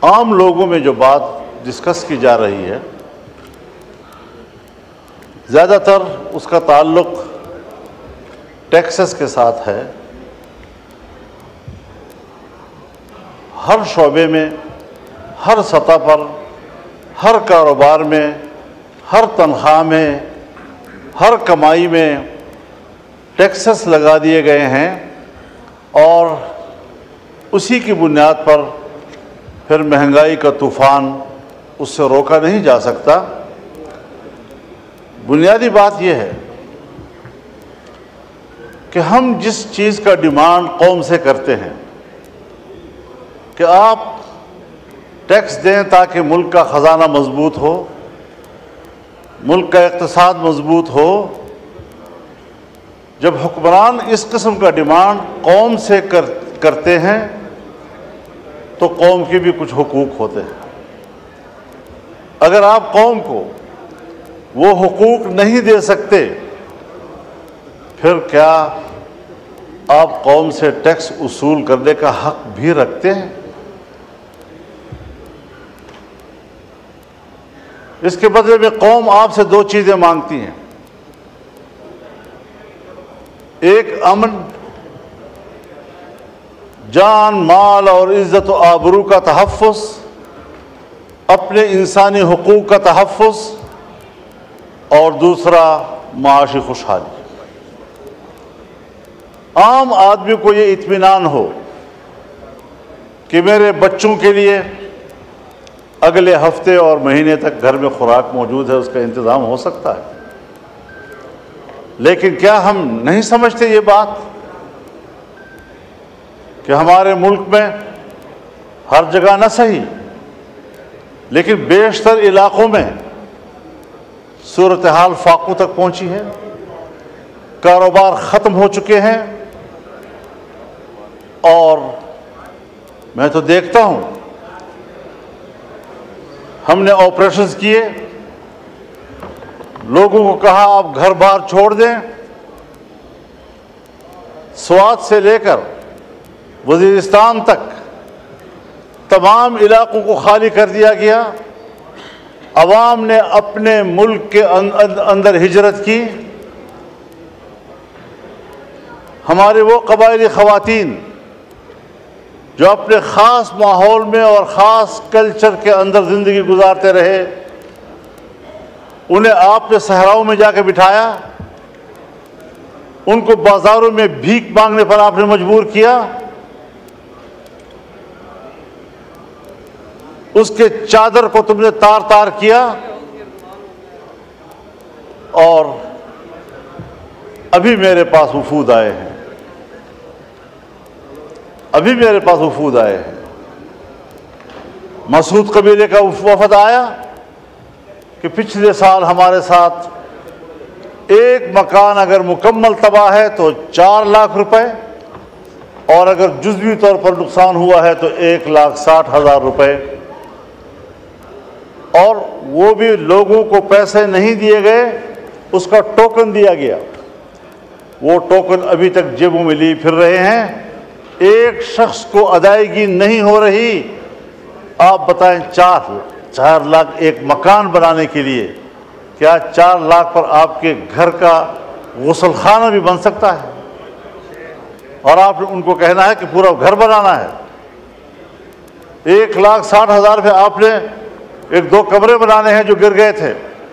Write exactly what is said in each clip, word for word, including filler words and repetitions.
आम लोगों में जो बात डिस्कस की जा रही है ज़्यादातर उसका ताल्लुक टैक्सेस के साथ है। हर शोबे में, हर सतह पर, हर कारोबार में, हर तनख्वाह में, हर कमाई में टैक्सेस लगा दिए गए हैं और उसी की बुनियाद पर फिर महंगाई का तूफ़ान उससे रोका नहीं जा सकता। बुनियादी बात यह है कि हम जिस चीज़ का डिमांड कौम से करते हैं कि आप टैक्स दें ताकि मुल्क का ख़जाना मजबूत हो, मुल्क का इक़्तिसाद मजबूत हो, जब हुक्मरान इस किस्म का डिमांड कौम से कर, करते हैं तो कौम के भी कुछ हुकूक होते हैं। अगर आप कौम को वो हुकूक नहीं दे सकते फिर क्या आप कौम से टैक्स उसूल करने का हक भी रखते हैं? इसके बदले में कौम आपसे दो चीज़ें मांगती हैं, एक अमन, जान, माल और इज़्ज़त व आबरू का तहफ़्फ़ुज़, अपने इंसानी हुकूक का तहफ़्फ़ुज़, और दूसरा माशी खुशहाली। आम आदमी को ये इत्मीनान हो कि मेरे बच्चों के लिए अगले हफ्ते और महीने तक घर में खुराक मौजूद है, उसका इंतज़ाम हो सकता है। लेकिन क्या हम नहीं समझते ये बात कि हमारे मुल्क में हर जगह न सही लेकिन बेशतर इलाकों में सूरत हाल फाकू तक पहुंची है, कारोबार ख़त्म हो चुके हैं और मैं तो देखता हूं हमने ऑपरेशंस किए, लोगों को कहा आप घर बार छोड़ दें, स्वात से लेकर वज़ीरिस्तान तक तमाम इलाकों को खाली कर दिया गया। अवाम ने अपने मुल्क के अंदर हिजरत की। हमारे वो कबायली ख़वातीन जो अपने ख़ास माहौल में और ख़ास कल्चर के अंदर ज़िंदगी गुजारते रहे, उन्हें आपने सहराओं में जाकर बिठाया, उनको बाज़ारों में भीख मांगने पर आपने मजबूर किया, उसके चादर को तुमने तार तार किया और अभी मेरे पास वफूद आए हैं अभी मेरे पास वफूद आए हैं मसूद कबीले का वफद आया कि पिछले साल हमारे साथ एक मकान अगर मुकम्मल तबाह है तो चार लाख रुपए और अगर जुज़वी तौर पर नुकसान हुआ है तो एक लाख साठ हज़ार रुपए, और वो भी लोगों को पैसे नहीं दिए गए, उसका टोकन दिया गया। वो टोकन अभी तक जेबों में लिए फिर रहे हैं, एक शख्स को अदायगी नहीं हो रही। आप बताएं, चार चार लाख एक मकान बनाने के लिए, क्या चार लाख पर आपके घर का गुसलखाना भी बन सकता है? और आप उनको कहना है कि पूरा घर बनाना है। एक लाख साठ हज़ार पे आपने एक दो कमरे बनाने हैं जो गिर गए थे।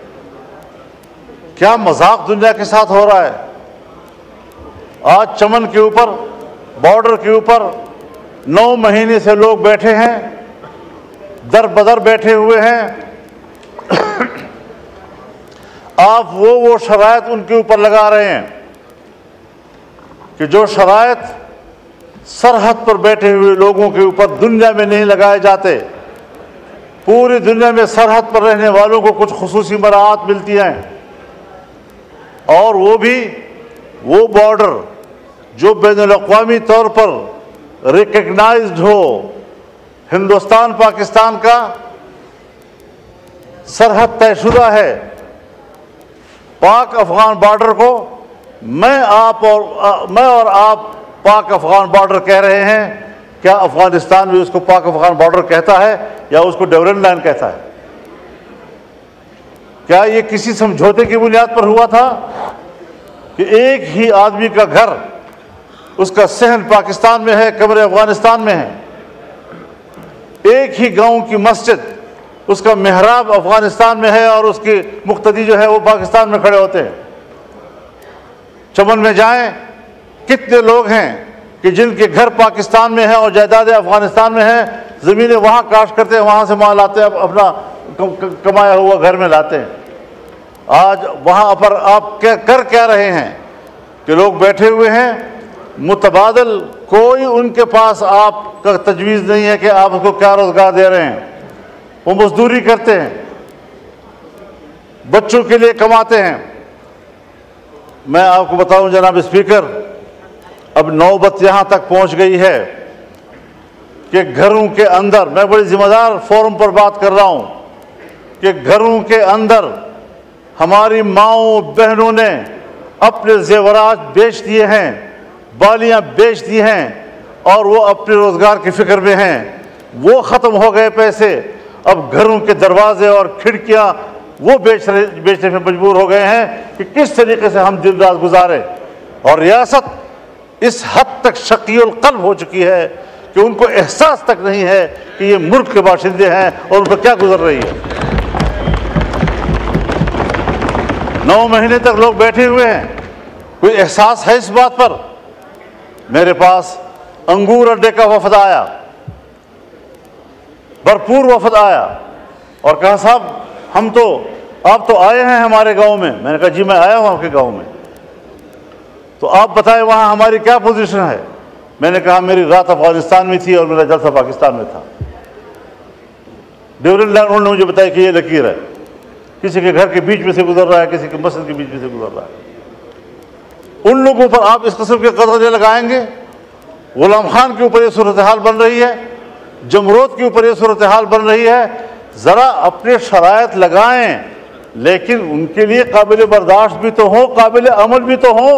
क्या मजाक दुनिया के साथ हो रहा है? आज चमन के ऊपर, बॉर्डर के ऊपर नौ महीने से लोग बैठे हैं, दर बदर बैठे हुए हैं। आप वो वो शराइत उनके ऊपर लगा रहे हैं कि जो शराइत सरहद पर बैठे हुए लोगों के ऊपर दुनिया में नहीं लगाए जाते। पूरी दुनिया में सरहद पर रहने वालों को कुछ खुसूसी मराहत मिलती हैं, और वो भी वो बॉर्डर जो बैनुल-अक़वामी तौर पर रिकग्नाइज्ड हो। हिंदुस्तान पाकिस्तान का सरहद तयशुदा है। पाक अफगान बॉर्डर को मैं आप और आ, मैं और आप पाक अफगान बॉर्डर कह रहे हैं, क्या अफगानिस्तान भी उसको पाक अफगान बॉर्डर कहता है या उसको डेवरन लाइन कहता है? क्या ये किसी समझौते की बुनियाद पर हुआ था कि एक ही आदमी का घर, उसका सहन पाकिस्तान में है, कब्र अफगानिस्तान में है, एक ही गांव की मस्जिद, उसका मेहराब अफगानिस्तान में है और उसके मुक्तदी जो है वो पाकिस्तान में खड़े होते हैं? चमन में जाएं, कितने लोग हैं कि जिनके घर पाकिस्तान में है और जायदादें अफगानिस्तान में है, ज़मीनें वहाँ काश करते हैं, वहाँ से माल लाते हैं, अपना कमाया हुआ घर में लाते हैं। आज वहाँ पर आप क्या कर क्या रहे हैं कि लोग बैठे हुए हैं, मुतबादल कोई उनके पास आपका तजवीज़ नहीं है कि आप उसको क्या रोज़गार दे रहे हैं। वो मजदूरी करते हैं, बच्चों के लिए कमाते हैं। मैं आपको बताऊं जनाब स्पीकर, अब नौबत यहाँ तक पहुँच गई है कि घरों के अंदर, मैं बड़ी जिम्मेदार फोरम पर बात कर रहा हूँ, कि घरों के अंदर हमारी माओं बहनों ने अपने जेवरात बेच दिए हैं, बालियाँ बेच दी हैं और वो अपने रोज़गार की फ़िक्र में हैं। वो ख़त्म हो गए पैसे, अब घरों के दरवाजे और खिड़कियाँ वो बेच रहे बेचने में मजबूर हो गए हैं कि किस तरीके से हम दिन रात गुजारें। और रियासत इस हद तक शकील क़ल्ब हो चुकी है कि उनको एहसास तक नहीं है कि ये मुल्क के बाशिंदे हैं और उन पर क्या गुजर रही है। नौ महीने तक लोग बैठे हुए हैं, कोई एहसास है इस बात पर? मेरे पास अंगूर अड्डे का वफद आया, भरपूर वफद आया और कहा साहब हम तो, आप तो आए हैं हमारे गांव में। मैंने कहा जी मैं आया हूं आपके गांव में, तो आप बताएं वहां हमारी क्या पोजीशन है। मैंने कहा मेरी रात अफगानिस्तान में थी और मेरा जलसा पाकिस्तान में था। ड्यूरिंग लाइन उन्होंने मुझे बताया कि ये लकीर है, किसी के घर के बीच में से गुजर रहा है, किसी के मस्जिद के बीच में से गुजर रहा है। उन लोगों पर आप इस किस्म के कदर लगाएंगे? गुलाम खान के ऊपर ये सूरत हाल बन रही है, जमरूद के ऊपर ये सूरत हाल बन रही है। ज़रा अपने शरायत लगाएं, लेकिन उनके लिए काबिल बर्दाश्त भी तो हो, काबिल अमल भी तो हो।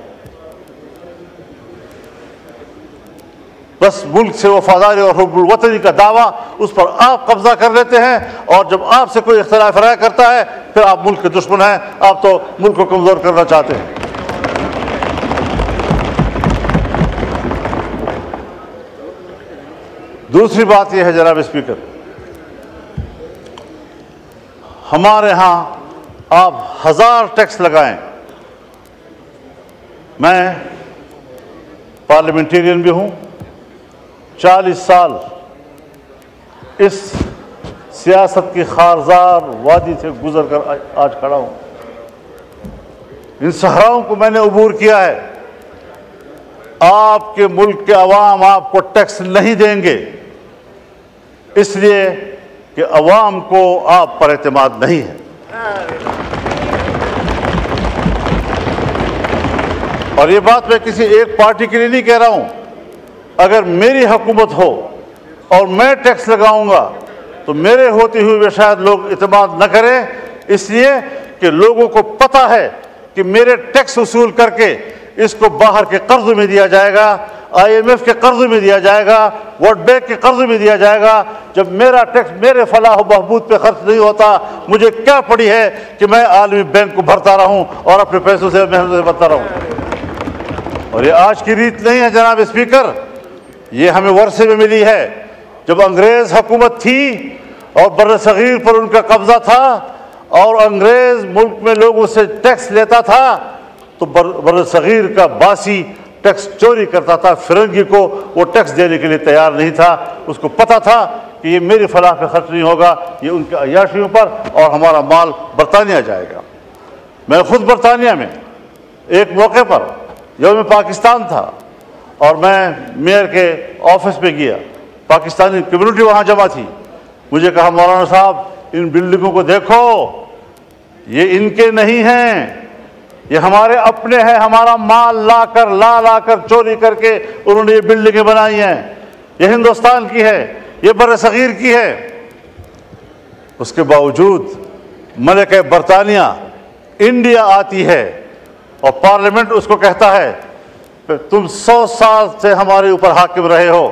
बस मुल्क से वफादारी और हुब्बुल वतनी का दावा, उस पर आप कब्जा कर लेते हैं और जब आपसे कोई इख्तिलाफ राय करता है फिर आप मुल्क के दुश्मन हैं, आप तो मुल्क को कमज़ोर करना चाहते हैं। दूसरी बात यह है जनाब स्पीकर, हमारे यहाँ आप हजार टैक्स लगाएं, मैं पार्लियामेंटेरियन भी हूँ, चालीस साल इस सियासत की खारजार वादी से गुजर कर आज खड़ा हूँ। इन सहराओं को मैंने अबूर किया है। आपके मुल्क के अवाम आपको टैक्स नहीं देंगे इसलिए कि अवाम को आप पर एतमाद नहीं है। और ये बात मैं किसी एक पार्टी के लिए नहीं कह रहा हूं। अगर मेरी हुकूमत हो और मैं टैक्स लगाऊंगा तो मेरे होते हुए शायद लोग एतमाद न करें, इसलिए कि लोगों को पता है कि मेरे टैक्स वसूल करके इसको बाहर के कर्ज में दिया जाएगा, आई एम एफ के कर्ज में दिया जाएगा, वर्ल्ड बैंक के कर्ज में दिया जाएगा। जब मेरा टैक्स मेरे फलाह बहबूद पे खर्च नहीं होता, मुझे क्या पड़ी है कि मैं आलमी बैंक को भरता रहूं और अपने पैसों से मेहनत से भरता रहूं। और ये आज की रीत नहीं है जनाब स्पीकर, ये हमें वर्षे में मिली है। जब अंग्रेज हुकूमत थी और बर्र सगीर पर उनका कब्जा था और अंग्रेज मुल्क में लोगों से टैक्स लेता था तो बर्र सगीर का बासी टैक्स चोरी करता था। फिरंगी को वो टैक्स देने के लिए तैयार नहीं था। उसको पता था कि ये मेरी फलाह पे खर्च नहीं होगा, ये उनके अय्याशियों पर और हमारा माल बरतानिया जाएगा। मैं खुद बरतानिया में एक मौके पर यौम पाकिस्तान था और मैं मेयर के ऑफिस में गया, पाकिस्तानी कम्युनिटी वहाँ जमा थी। मुझे कहा मौलाना साहब इन बिल्डिंगों को देखो, ये इनके नहीं हैं, ये हमारे अपने हैं, हमारा माल ला कर ला ला कर चोरी करके उन्होंने ये बिल्डिंगें बनाई हैं, ये हिंदुस्तान की है, ये बर्र सगीर की है। उसके बावजूद मलिक बरतानिया इंडिया आती है और पार्लियामेंट उसको कहता है तुम सौ साल से हमारे ऊपर हाकिम रहे हो,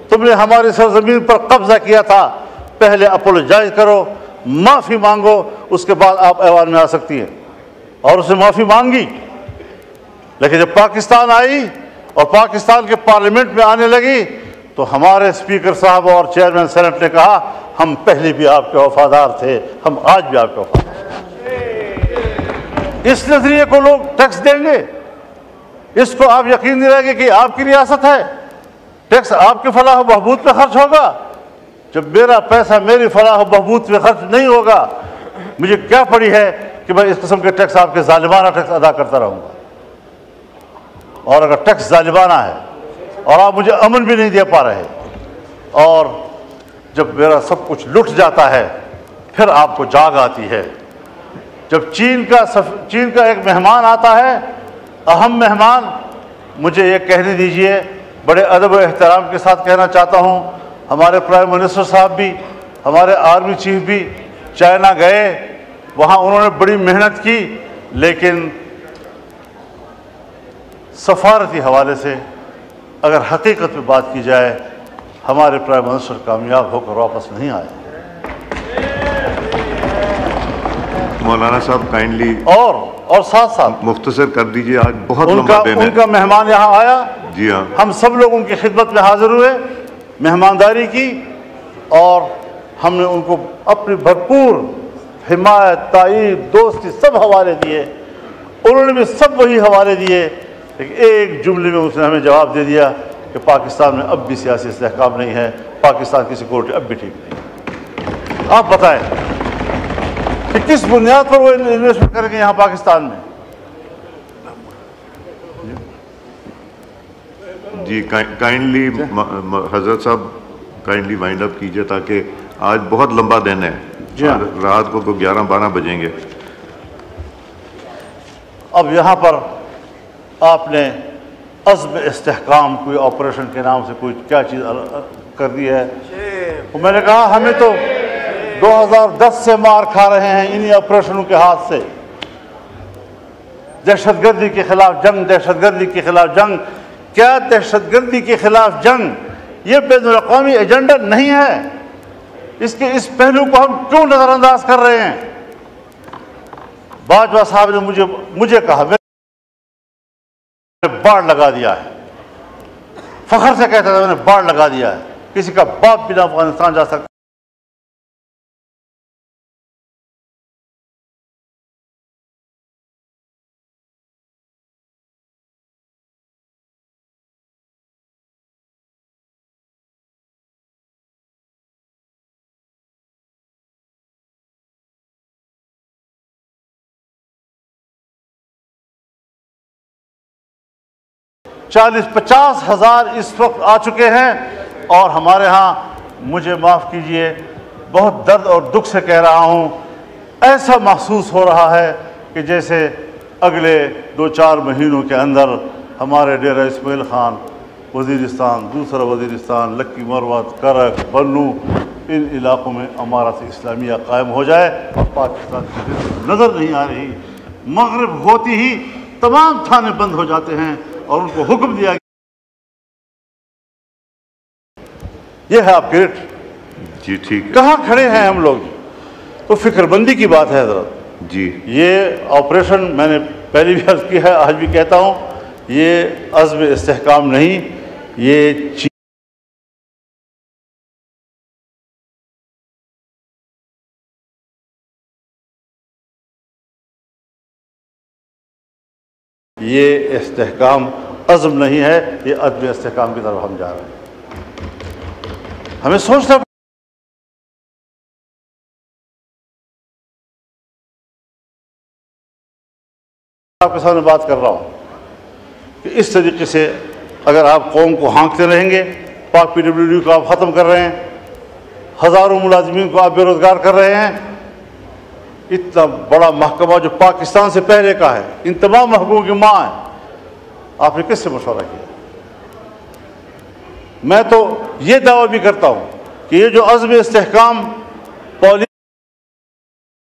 तुमने हमारी सरजमीन पर कब्जा किया था, पहले अपोलोजाइज करो, माफ़ी मांगो, उसके बाद आप ऐवान में आ सकती हैं। और उसने माफ़ी मांगी। लेकिन जब पाकिस्तान आई और पाकिस्तान के पार्लियामेंट में आने लगी तो हमारे स्पीकर साहब और चेयरमैन सेनेट ने कहा, हम पहले भी आपके वफादार थे, हम आज भी आपके वफादार हैं। इस नजरिए को लोग टैक्स देंगे, इसको आप यकीन दिलाएंगे कि आपकी रियासत है, टैक्स आपके फलाह बहबूद पे खर्च होगा। जब मेरा पैसा मेरी फलाह बहबूद पे खर्च नहीं होगा, मुझे क्या पड़ी है कि मैं इस किस्म के टैक्स, आपके जालिमाना टैक्स अदा करता रहूँगा। और अगर टैक्स जालिमाना है और आप मुझे अमन भी नहीं दे पा रहे, और जब मेरा सब कुछ लुट जाता है, फिर आपको जाग आती है। जब चीन का सफ, चीन का एक मेहमान आता है, अहम मेहमान, मुझे ये कहने दीजिए, बड़े अदब और एहतराम के साथ कहना चाहता हूँ, हमारे प्राइम मिनिस्टर साहब भी, हमारे आर्मी चीफ भी चाइना गए, वहाँ उन्होंने बड़ी मेहनत की, लेकिन सफारती हवाले से अगर हकीकत में बात की जाए, हमारे प्राइम मिनिस्टर कामयाब होकर वापस नहीं आए। मौलाना साहब काइंडली और और साथ साथ मुख्तसर कर दीजिए, आज बहुत उनका लंबा दिन है। उनका मेहमान यहाँ आया, जी हाँ, हम सब लोग उनकी खिदमत में हाजिर हुए, मेहमानदारी की, और हमने उनको अपनी भरपूर हिमायत, ताईद, दोस्ती सब हवाले दिए। उन्होंने भी सब वही हवाले दिए, लेकिन एक जुमले में उसने हमें जवाब दे दिया कि पाकिस्तान में अब भी सियासी इस्तेहकाम नहीं है, पाकिस्तान की सिक्योरिटी अब भी ठीक नहीं। आप बताएं कि किस बुनियाद पर वो इन्वेस्टमेंट करेंगे यहाँ पाकिस्तान में? जी काइंडली हजरत साहब काइंडली वाइंड अप कीजिए, ताकि आज बहुत लंबा दिन है। जी हाँ। रात को तो ग्यारह बारह बजेंगे। अब यहाँ पर आपने अज़्म इस्तेहकाम कोई ऑपरेशन के नाम से कोई क्या चीज़ कर दी है। तो मैंने कहा हमें तो दो हज़ार दस से मार खा रहे हैं इन्हीं ऑपरेशनों के हाथ से। दहशतगर्दी के खिलाफ जंग, दहशतगर्दी के खिलाफ जंग, क्या दहशतगर्दी के खिलाफ जंग ये बैनुल-अक़वामी एजेंडा नहीं है? इसके इस पहलू को हम क्यों नज़रअंदाज कर रहे हैं? बाजवा साहब ने मुझे मुझे कहा, मैंने बाढ़ लगा दिया है, फखर से कहता था मैंने बाढ़ लगा दिया है, किसी का बाप बिना अफगानिस्तान जा सकता। चालीस पचास हजार इस वक्त आ चुके हैं, और हमारे यहाँ, मुझे माफ़ कीजिए, बहुत दर्द और दुख से कह रहा हूँ, ऐसा महसूस हो रहा है कि जैसे अगले दो चार महीनों के अंदर हमारे डेरा इस्माइल ख़ान, वज़ीरिस्तान, दूसरा वज़ीरिस्तान, लक्की मरवत, करक, बन्नू, इन इलाक़ों में अमारत इस्लामिया कायम हो जाए, और पाकिस्तान की नज़र नहीं आ रही। मगरिब होती ही तमाम थाने बंद हो जाते हैं और उनको हुक्म दिया, ये है आपके रेट। जी ठीक है। कहाँ खड़े हैं हम लोग? तो फिक्रमंदी की बात है हजरत जी। ये ऑपरेशन मैंने पहले भी अर्ज किया है, आज भी कहता हूँ, ये अज़्म इस्तेहकाम नहीं, ये ये इस्तेहकाम अज़्म नहीं है, ये अदम इस्तेहकाम की तरफ हम जा रहे हैं। हमें सोचना, आपके सामने बात कर रहा हूँ कि इस तरीके से अगर आप कौम को हाँकते रहेंगे, पाक पी डब्ल्यू डी को आप ख़त्म कर रहे हैं, हज़ारों मुलाजमीन को आप बेरोज़गार कर रहे हैं, इतना बड़ा महकमा जो पाकिस्तान से पहले का है, इन तमाम महकमों की माँ है, आपने किससे मशवरा किया? मैं तो ये दावा भी करता हूँ कि ये जो अज़्म इस्तेहकाम पॉलिसी